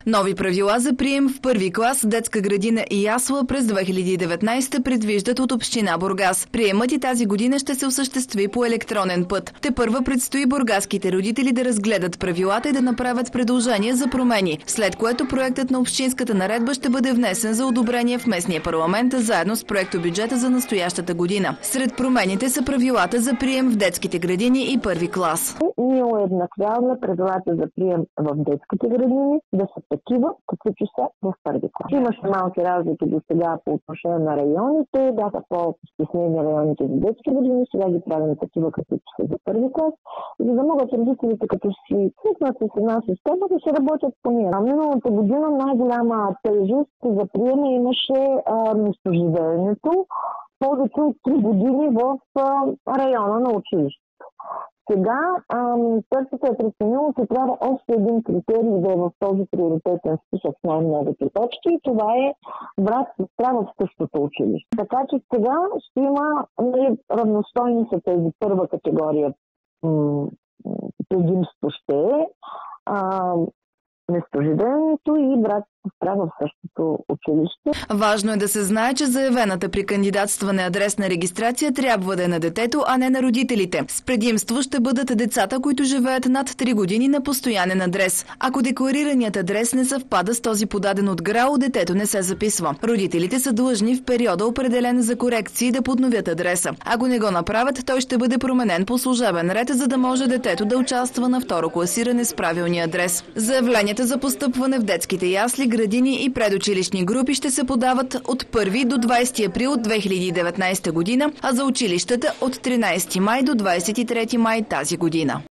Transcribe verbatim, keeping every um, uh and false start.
Нови правила за прием в първи клас, детска градина и ясла през две хиляди и деветнадесета предвиждат от община Бургас. Приемът и тази година ще се осъществи по електронен път. Тепърва предстои бургаските родители да разгледат правилата и да направят предложения за промени, след което проектът на общинската наредба ще бъде внесен за одобрение в местния парламент, заедно с проектобюджета за настоящата година. Сред промените са правилата за прием в детските градини и първи клас. Ние уеднаквяваме правилата за прием в детските градини да са такива, каквито са в първи клас. Имаше малки разлики до сега по отношение на районите, бяха по-стеснени районите за детски градини, сега ги правим такива, каквито са за първи клас, за да могат родителите, като си свикнат с една система, да се работят по нея. А миналата година най-голяма тежест за приема имаше а, местоживеенето, повече от три години в а, района на училище. Сега търсата е преценило, че трябва още един критерий да е в този приоритетен списък с най-многото точки и това е брат сестра в същото училище. Така че сега ще има равностойни са тези първа категория предимство ще е местоживеенето и брат сестра в същото училище. Важно е да се знае, че заявената при кандидатстване адресна регистрация трябва да е на детето, а не на родителите. С предимство ще бъдат децата, които живеят над три години на постоянен адрес. Ако декларираният адрес не съвпада с този подаден от ГРАО, детето не се записва. Родителите са длъжни в периода, определен за корекции, да подновят адреса. Ако не го направят, той ще бъде променен по служебен ред, за да може детето да участва на второ класиране с правилния адрес. Заявленията за постъпване в детските ясли, градини и предучилищни групи ще се подават от първи до двадесети април две хиляди и деветнадесета година, а за училищата от тринадесети май до двадесет и трети май тази година.